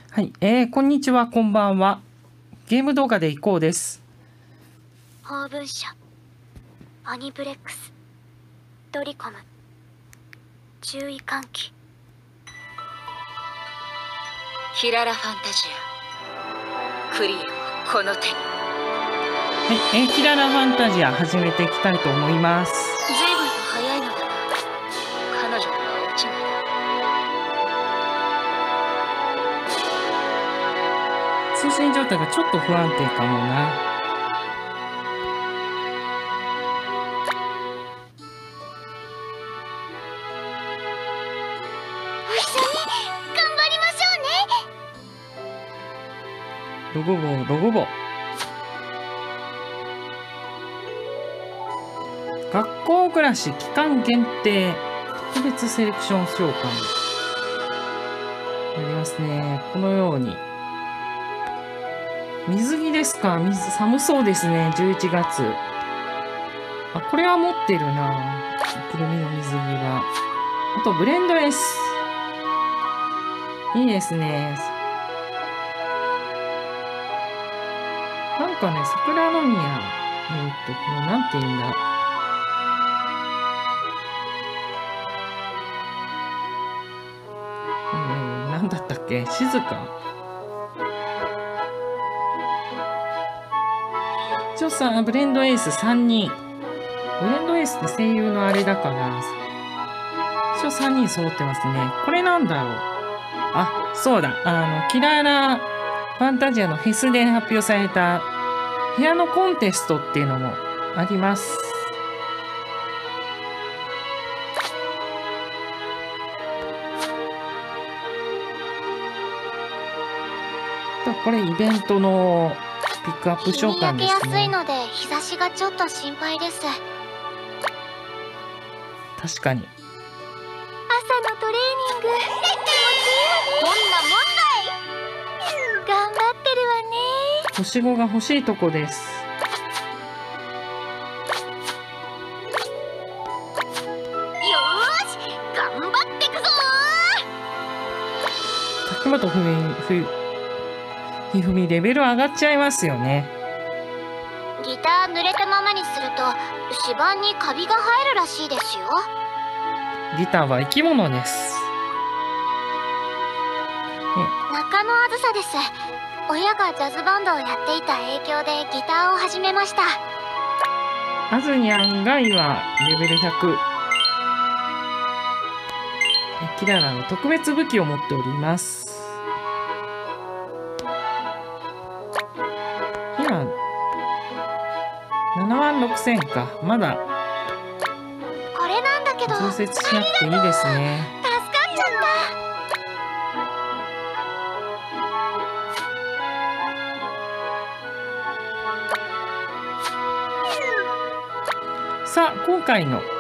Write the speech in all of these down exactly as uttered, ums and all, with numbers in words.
はい、えー、こんにちは、こんばんは。ゲーム動画でいこうです。 法文社、アニブレックス、ドリコム、注意喚起。 キララファンタジア、クリアをこの手に。 はい、えー、キララファンタジア始めていきたいと思います。 随分と早いのだな。彼女とは大違いだ。 通信状態がちょっと不安定かもな。ロゴボロゴボ学校暮らし期間限定特別セレクション召喚ありますね。このように水着ですか。水寒そうですね。じゅういちがつ。あ、これは持ってるな。くるみの水着は。あとブレンド S。いいですね。なんかね、桜の宮、えー、っと、この、なんて言うんだ。えー、なんだったっけ、静か。一応さ、ブレンドエースさんにん。ブレンドエースって声優のあれだから、一応さんにん揃ってますね。これなんだろう。あ、そうだ。あの、キララファンタジアのフェスで発表された、部屋のコンテストっていうのもあります。これイベントのピックアップ召喚ですね。 日に焼けやすいので日差しがちょっと心配です。 確かに。 朝のトレーニング気持ちいいわね。どんな問題？頑張ってるわね。 星ごが欲しいとこです。竹本ふみ、ふ、ひふみレベル上がっちゃいますよね。 ギター濡れたままにすると指板にカビが生えるらしいですよ。 ギターは生き物です。 中野あずさです。親がジャズバンドをやっていた影響でギターを始めました。 あずにゃんが今レベルひゃく。キララの特別武器を持っております。今ななまんろくせんか。まだこれなんだけど調節しなくていいですね。 助かっちゃった。さあ今回の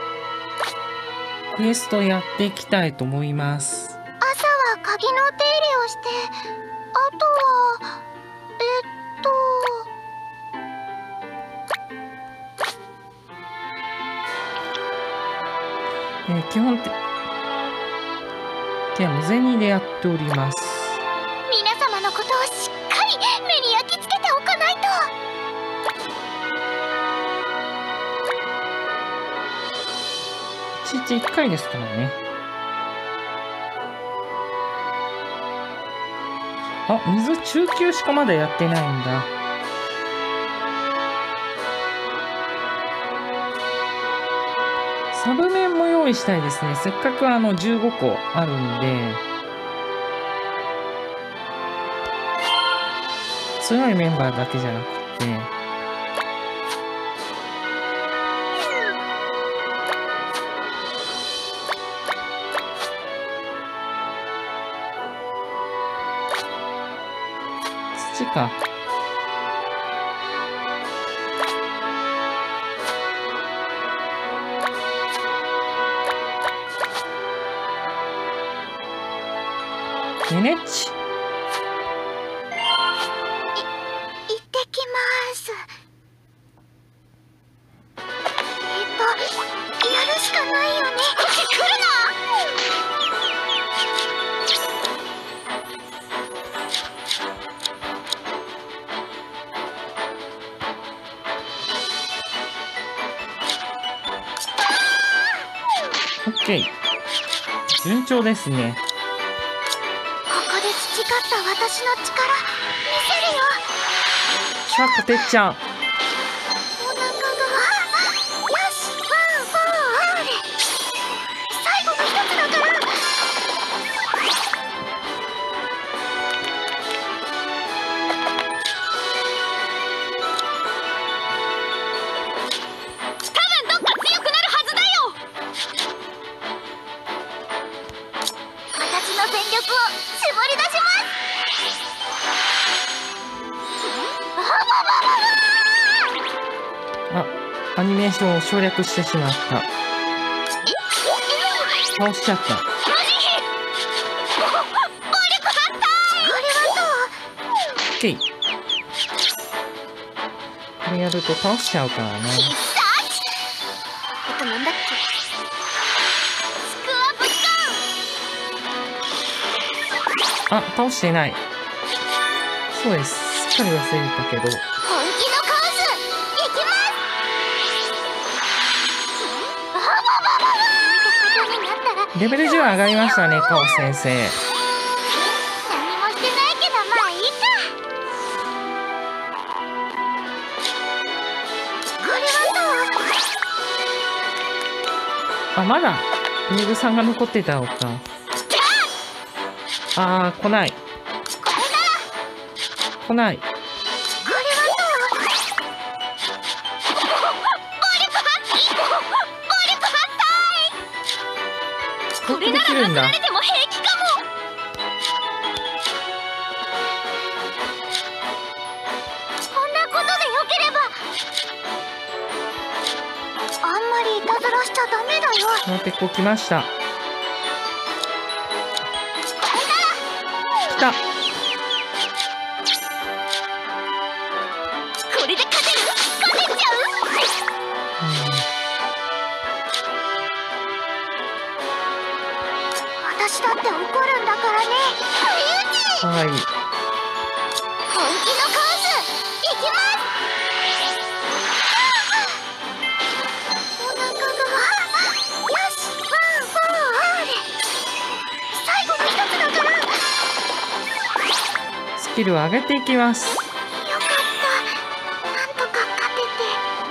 クエストやっていきたいと思います。 朝は鍵の手入れをして、あとはえっとえー、基本的には無銭でやっております。 皆様のことをしっかり目に焼き付けておかないと。 いちにちいっかいですからね。あ、水中級しかまだやってないんだ。サブメンも用意したいですね。せっかくあのじゅうごこあるんで、強いメンバーだけじゃなくて、土か。ゲネッチ。 い、行ってきます。えっと、やるしかないよね。こっち来るな。 OK。順調ですね。 ここで培った私の力見せるよ。 さあこてっちゃん。 お腹がよし、ワンフォーオール。最後の一つだから。多分どっか強くなるはずだよ。私の全力を絞り出します。 あ、アニメーションを省略してしまった。倒しちゃった。OK。これやると倒しちゃうからね。 えっとなんだっけ。スクワップスあ、倒してない。そうです。すっかり忘れたけど。 本気のカオスいきます。 レベルじゅう上がりましたね、カオス先生。 何もしてないけどまあいいか。これはあ、まだメグさんが残ってたのか。あー、来ない。来ない。 これはこれできるんだ。 でも平気かも。こんなことでよければ。あんまりいたずらしちゃダメだよ。 この鉄鋼来ました。来た。 これで勝てる？勝てちゃう？私だって怒るんだからね。 はい。 本気のカオスいきます。お腹がよし、ワンフォーオール。最後の一つだから。 スキルを上げていきます。 よかった。なんとか勝てて。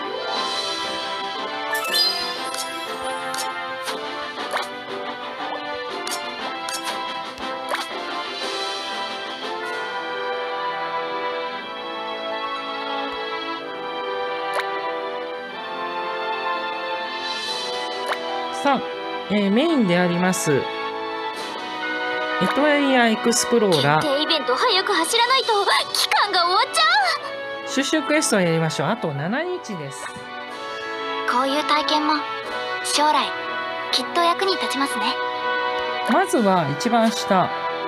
さあ、えーメインでありますエトエリアエクスプローラ限定イベント早く走らないと期間が終わっちゃ収集クエストをやりましょう。あとしちにちです。 う。こういう体験も将来きっと役に立ちますね。 まずは一番下、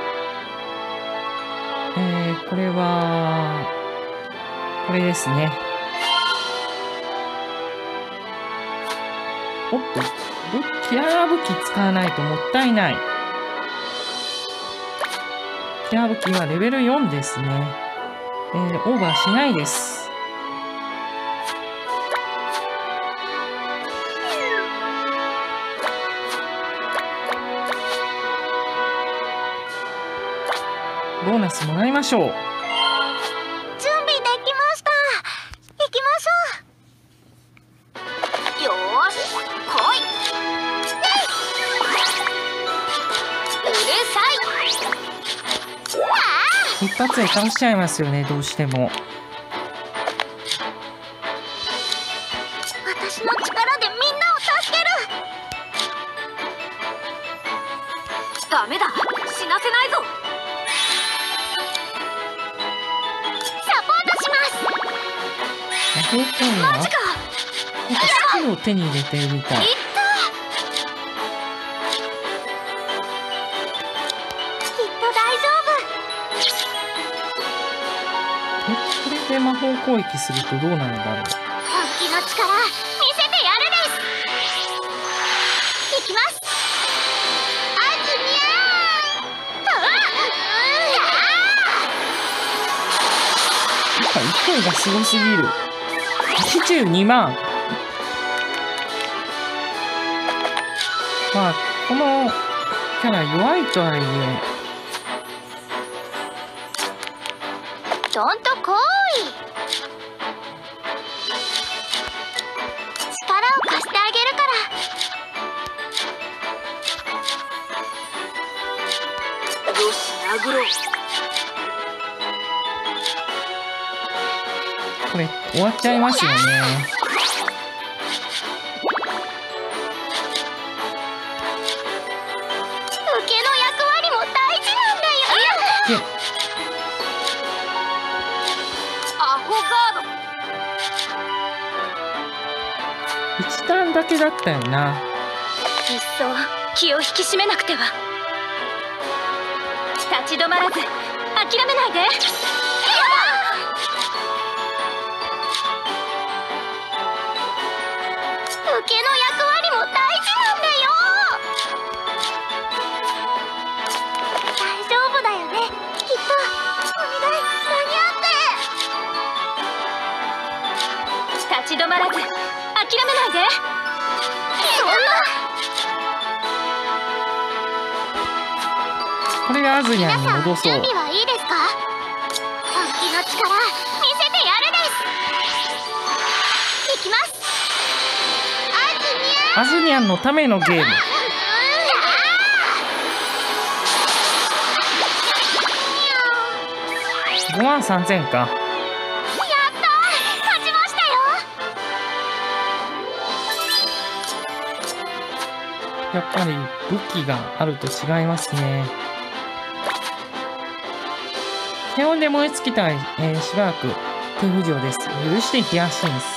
えー、これはこれですね。おっと、武キラー武器使わないともったいない。キラー武器はレベルよんですね。えー、オーバーしないです。ボーナスもらいましょう。 準備できました。行きましょう。よーし、来い。うるさい。あ一発で倒しちゃいますよね、どうしても。 私の力でみんなを助ける。ダメだ、死なせないぞ。サポートします。 魔法コインはマジか。 なんかスキルを手に入れてるみたい。 いったきっと大丈夫。 え、これで魔法攻撃するとどうなるんだろう。 本気の力見せてやるです。いきます。あずにゃー。 なんか勢いがすごすぎる。はちじゅうにまん。 まあこのキャラ弱いとはいえ、 どんとこい。力を貸してあげるから。 よし、殴ろう。 これ終わっちゃいますよね。 受けの役割も大事なんだよ。 でアホガード。 いちターンだけだったよな。 いっそ気を引き締めなくては。立ち止まらず諦めないで。やだ。受けの役割も大事なんだよ。大丈夫だよね、きっと。お願い、間に合って。立ち止まらず諦めないで。そんな。 これでアズニャンに皆さん、 戻そう。 準備はいいですか？本気の力見せてやるです。いきます。 アズニャンのためのゲーム。ごまんさんぜんか。 やったー、勝ちましたよ。 やっぱり武器があると違いますね。低温で燃え尽きたら、えーしばらく手不浄です。許してヒヤシンス。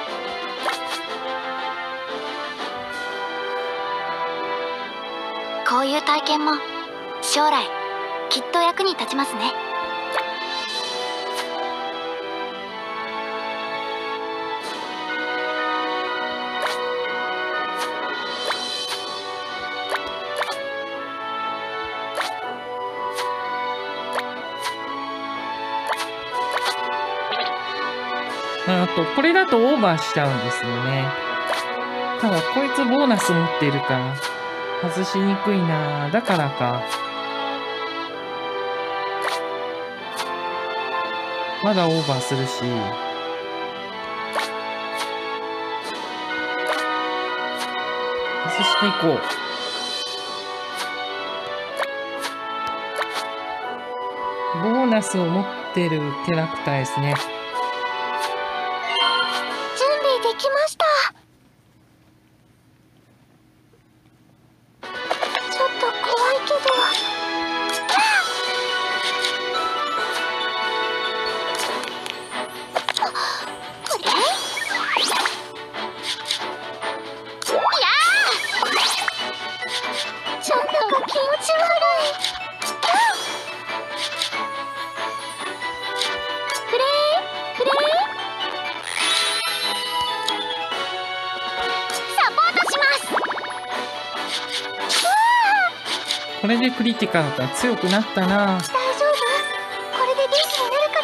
こういう体験も将来きっと役に立ちますね。 あとこれだとオーバーしちゃうんですよね。ただこいつボーナス持っているから外しにくいな。だからか。まだオーバーするし。外していこう。ボーナスを持ってるキャラクターですね。 準備できました。ちょっと怖いけど。これ？いやー！ちょっと気持ち悪い。フレーフレーサポートします。 これでクリティカルが強くなったな。 大丈夫？これで元気になるから。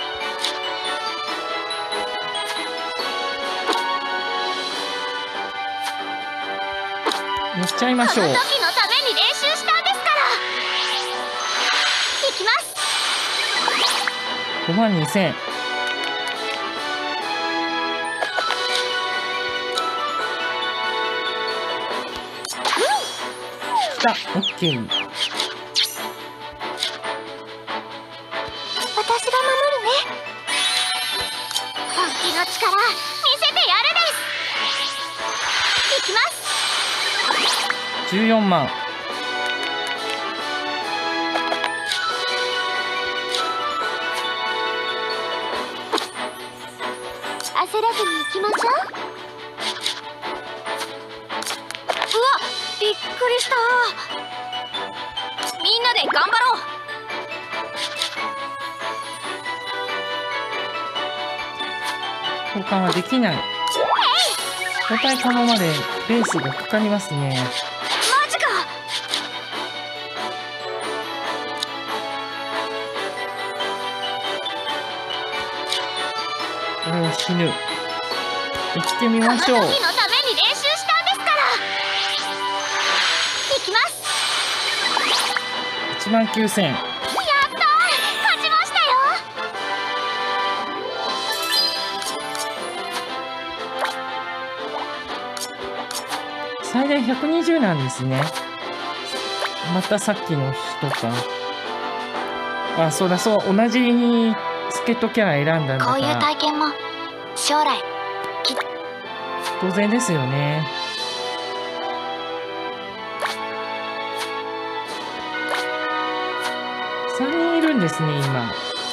やっちゃいましょう。 この時のために練習したんですから。いきます。 ごまんにせん。きた。オッケー。 私が守るね。本気の力見せてやるです。いきます。 じゅうよんまん。 焦らずに行きましょう。 うわ、びっくりした。みんなで頑張ろ交換はできない。交代可能までレースがかかりますね。 マジか。 俺は死ぬ。生きてみましょう。 この時のために練習したんですから。 ちまんきゅうせん。 やったー、勝ちましたよ。 最大ひゃくにじゅうなんですね。またさっきの人か。あ、そうだそう、同じ助っ人キャラ選んだんだかこういうら体験も将来きっ当然ですよね。さんにんいるんですね今。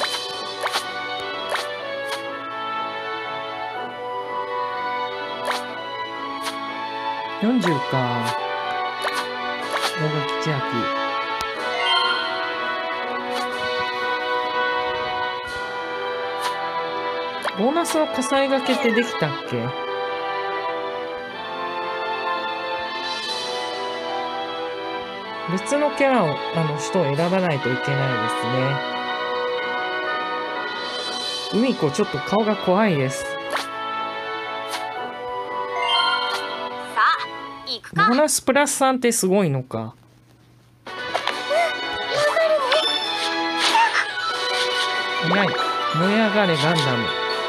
よんじゅうか。大垣千秋。ボーナスの火災がけってできたっけ？別のキャラを、あの人を選ばないといけないですね。海子ちょっと顔が怖いです。 さあ行くか。 ボーナスプラスさんってすごいのか。早い。燃え上がれガンダム。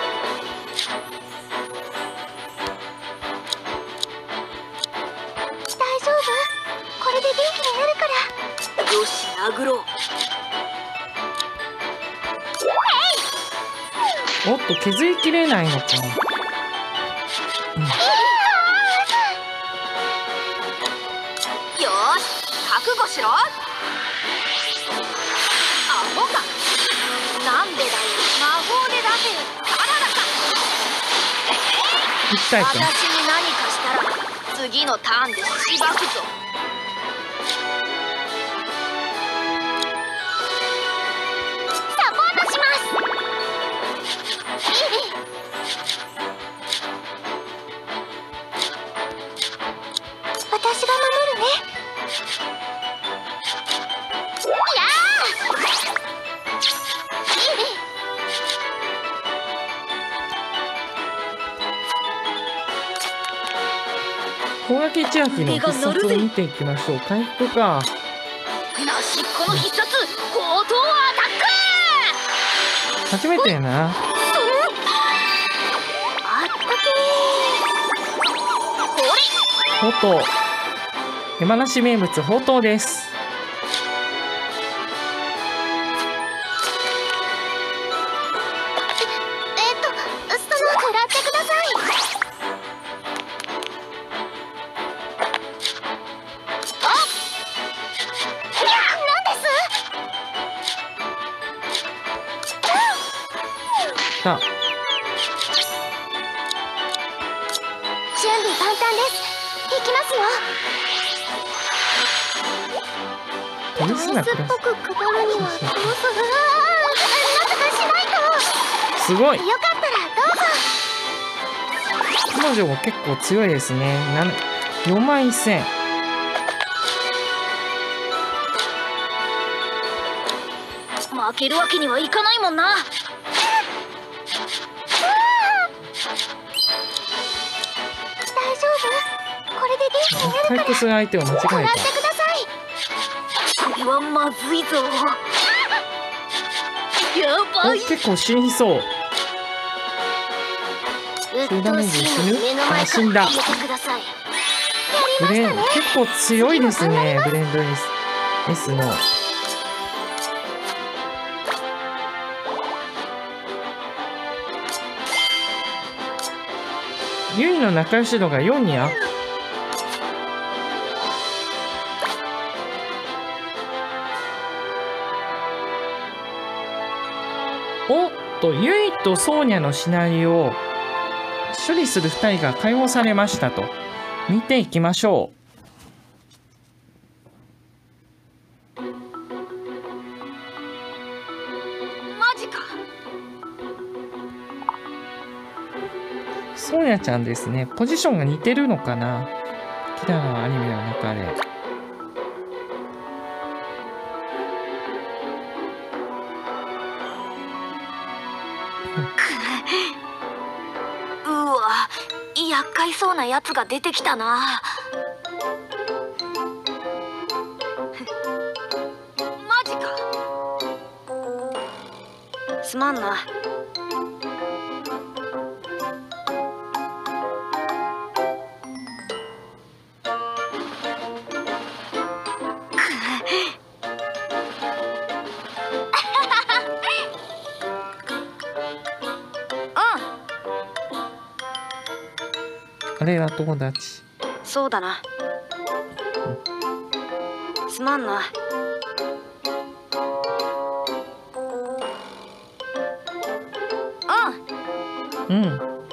大丈夫？これで元気になるから。 よし殴ろう。 おっと削りきれないのか。うん、 よーし覚悟しろ。アホか。なんでだよ。魔法で出せよ。バナナか。 一体私にか。 何かしたら次のターンでしばくぞ。 サポートします。私が守るね。いや大垣千秋の必殺を見ていきましょう。回復か。 なしこの必殺高等アタック。 初めてやな。 あったけほれ。 ほうとう。山梨名物ほうとうです。 ええっとその食らってください。あっ、いや、なんですさあ、 準備万端です。行きますよ。 トリスナクラス。 っぽく配るにはどうする？なんとかしないと。 すごい。 よかったらどうぞ。 彼女も結構強いですね。よんまんせん。 負けるわけにはいかないもんな。 大丈夫？これで元気になるから。 回復する相手を間違え食らってた。 ください。 これはまずいぞ。やばい。 お、結構死にそう。 鬱中ダメージ死ぬ？ 陶しいの目の前あ、死んだ。 から消えてください。 ブレン、結構強いですね。ブレンド S, S の。ユイの仲良し度がよんにアップ。おっと、ユイとソーニャのシナリオを処理するふたりが解放されましたと。見ていきましょう。 マジか。 ソーニャちゃんですね。ポジションが似てるのかな。キラのアニメの中で。 うわ、厄介そうなやつが出てきたな。マすまんな。 あれが友達。 そうだな。すまんな。 うん。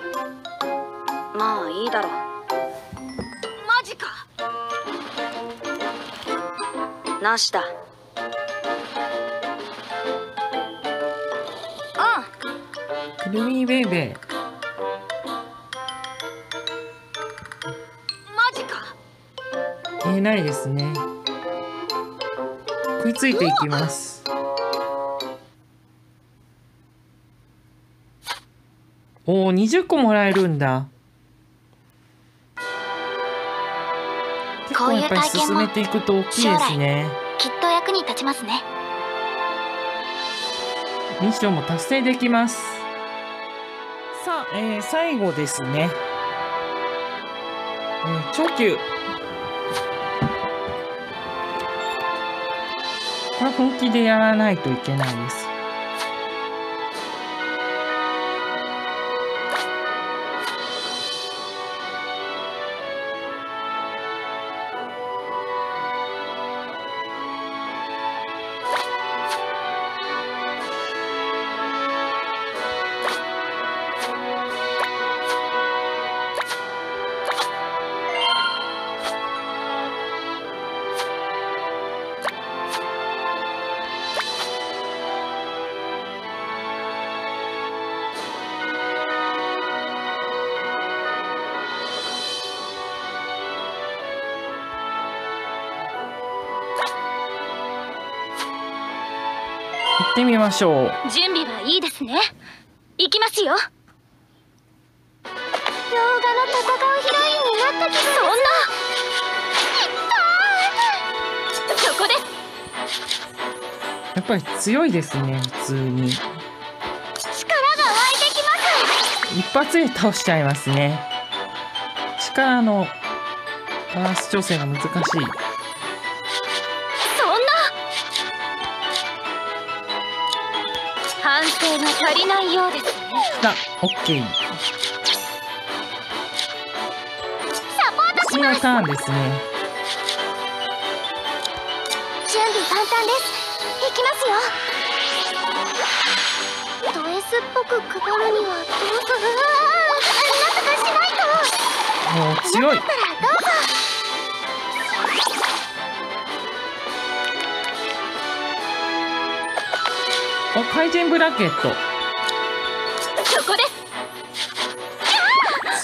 まあいいだろう。マジか。なしだ。 くるみベイベー。 マジか。 えー、ないですね。食いついていきます。おお、にじゅっこもらえるんだ。結構やっぱり進めていくと大きいですね。 きっと役に立ちますね。 ミッションも達成できます。さあ、えー、最後ですね。えー、長級。これは本気でやらないといけないです。行ってみましょう。 準備はいいですね。行きますよ。洋画の戦うヒロインになった気分。そんな。そこです。 やっぱり強いですね、普通に。 力が湧いてきます。 一発で倒しちゃいますね。力のバランス調整が難しい。 そんな。反省が足りないようですね。 あ、オッケー。 サポートします。 次のターンですね。 準備簡単です。行きますよ。ド S っぽく配るにはどうぞ。なんとかしないと。 もう強い。 よかったらどうぞ。 あ、怪人ブラケット。 そこです。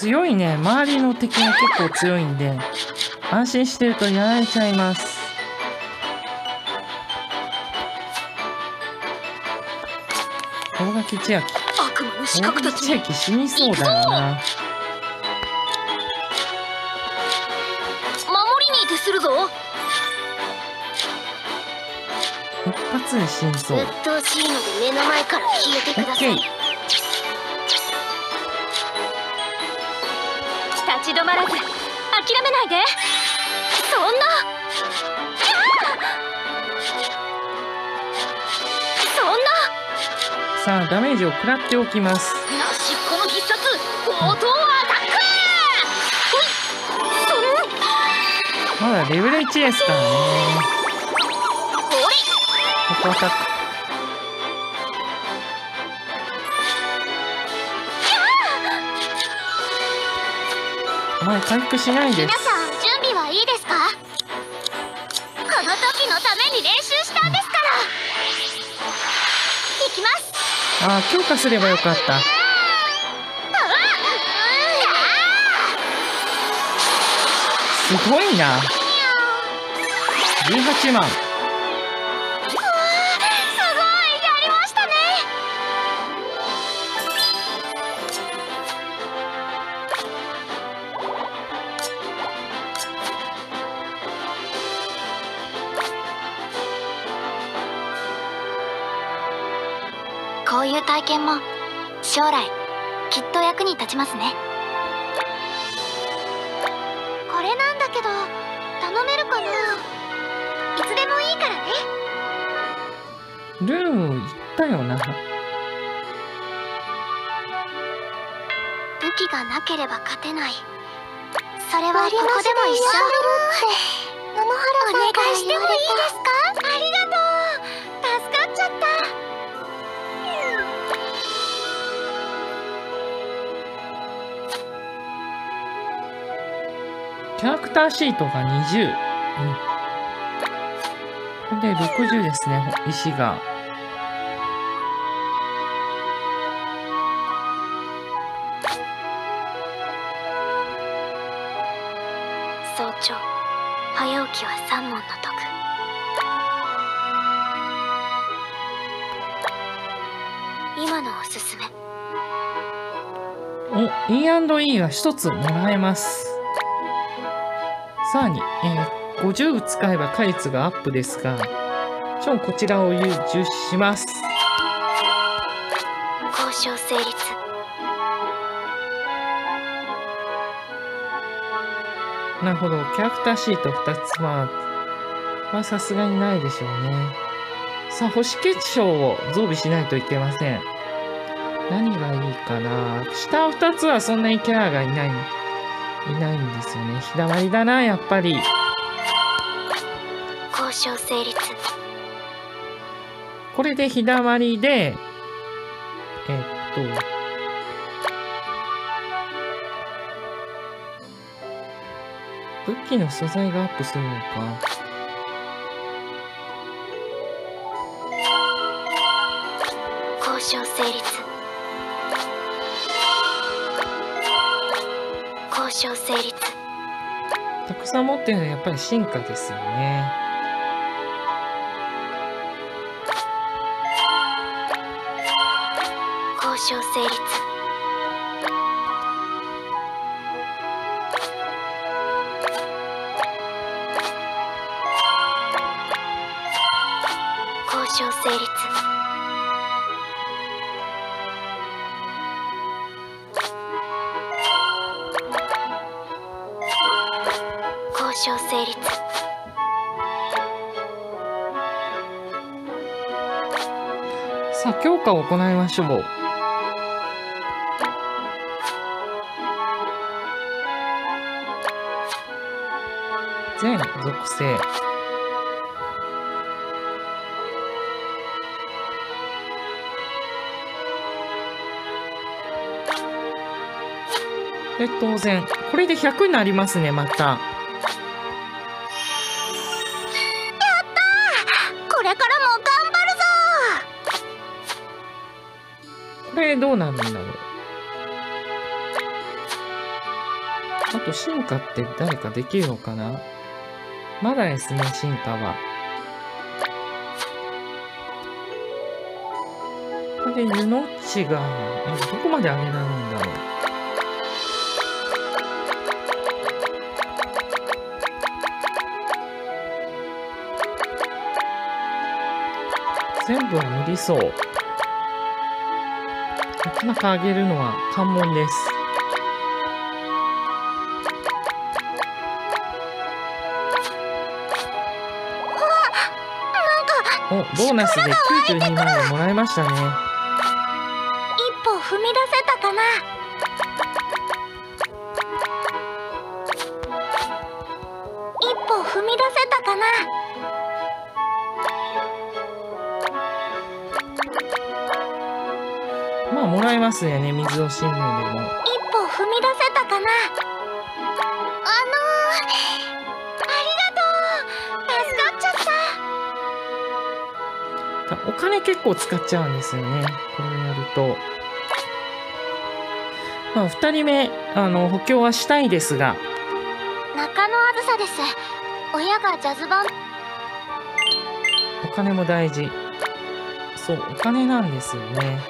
強いね。周りの敵も結構強いんで、安心してるとやられちゃいます。大垣千秋。 悪魔の資大格たち垣千秋死にそうだよな。 守りに徹するぞ。 一発で死にそう。 鬱陶しいので目の前から消えてください。 オッケー。 立ち止まらず諦めないで。そんな。そんな。 さあ、ダメージを食らっておきます。 なしっこの必殺強盗アタック。それ。 まだレベルいちですからね。ここアタック。お前回復しないです。 皆さん準備はいいですか？この時のために練習したんですから。行きます。 ああ、強化すればよかった。すごいな。じゅうはちまん。 こういう体験も将来きっと役に立ちますね。これなんだけど頼めるかな。いつでもいいからね。 ルーン言ったよな。 武器がなければ勝てない。それはここでも一緒。野々原さんから言われた。お願いしてもいいですか？ありがとう。助かっちゃった。 キャラクターシートがにじゅう。うん。これでろくじゅうですね、石が。 早朝、早起きは三問の徳。今のおすすめ。 お、イーアンドイー がひとつもらえます。さらに、えー、ごじゅう使えば果率がアップですが、ちょこちらを優受します。 交渉成立。 なるほど、キャラクターシートふたつは、まあさすがにないでしょうね。さあ、星結晶を増備しないといけません。何がいいかな。下ふたつはそんなにキャラがいない、いないんですよね。日だまりだな、やっぱり。 交渉成立。 これで日だまりで、えっと、武器の素材がアップするのか。 交渉成立。交渉成立。 たくさん持ってるのはやっぱり進化ですよね。 交渉成立。交渉成立。交渉成立。 さあ、強化を行いましょう。全属性。で、当然。これでひゃくになりますね、また。 やったー！これからも頑張るぞこれどうなるんだろう。あと進化って誰かできるのかな。まだですね、進化は。これで湯のちが、どこまで上げられるんだろう。全部は無理そう。なかなか上げるのは関門です。お、ボーナスできゅうじゅうにまん円もらいましたね。 一歩踏み出せたかな。一歩踏み出せたかな。 まあもらえますよね、水を信念でも。 一歩踏み出せたかな。あのー、ありがとう。助かっちゃった。 お金結構使っちゃうんですよね、これをやると。まあふたりめ、あの補強はしたいですが。 中野あずさです。親がジャズバン。 お金も大事。そう、お金なんですよね。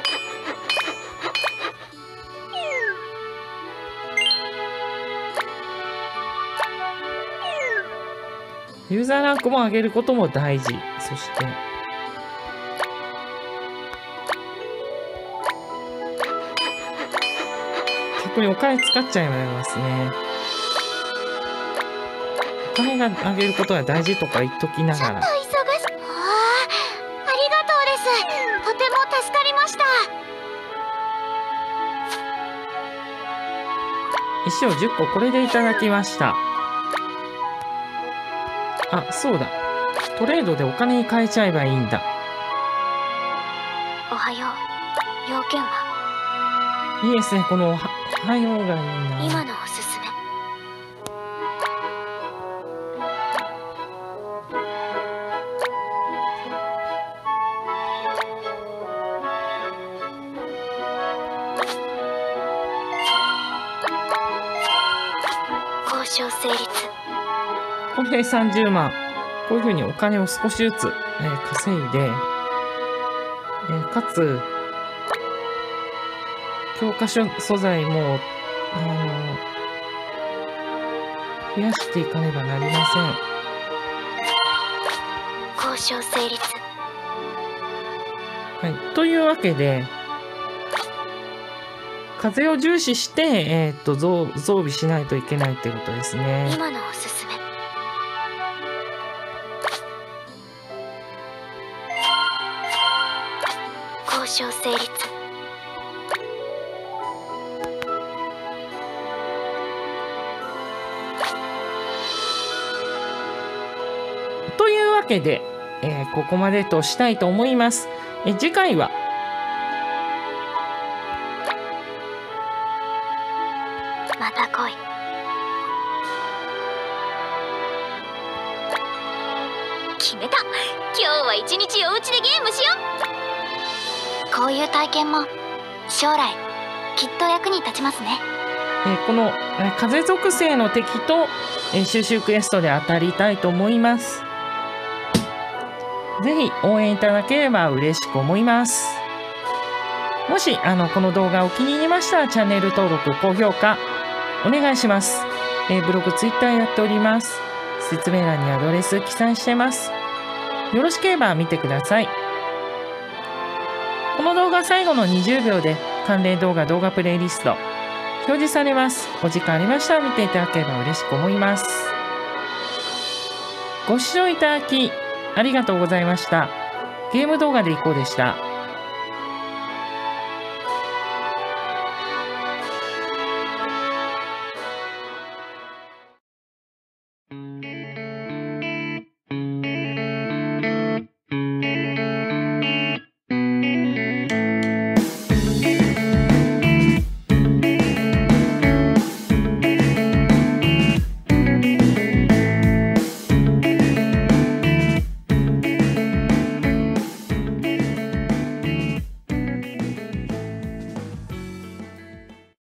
ユーザーランクも上げることも大事。そして逆にお金使っちゃいますね。お金があげることが大事とか言っときながら。 ちょっと忙しい。ああ、ありがとうです。とても助かりました。 石をじゅっここれでいただきました。あ、そうだ。トレードでお金に変えちゃえばいいんだ。 おはよう。要件はいいですね、このおはおはようがいいな。 今のおすすめ。交渉成立。 公平さんじゅうまん。こういうふうにお金を少しずつ、えー稼いで、えーかつ、教科書素材も、あの、増やしていかねばなりません。 交渉成立。 はい。というわけで、風を重視して、えーっと、増増備しないといけないってことですね。 今のおすすめ。交渉成立。 というわけで、えーここまでとしたいと思います。え次回は、 また来い。決めた。今日は一日お家でゲームしよう。こういう体験も将来きっと役に立ちますね。 えーこの、えー風属性の敵と、えー収集クエストで当たりたいと思います。ぜひ応援いただければ嬉しく思います。もしあのこの動画お気に入りましたらチャンネル登録高評価お願いします。えーブログツイッターやっております。説明欄にアドレス記載してます。よろしければ見てください。この動画最後のにじゅうびょうで関連動画動画プレイリスト表示されます。お時間ありましたら見ていただければ嬉しく思います。ご視聴いただきありがとうございました。ゲーム動画でいこうでした。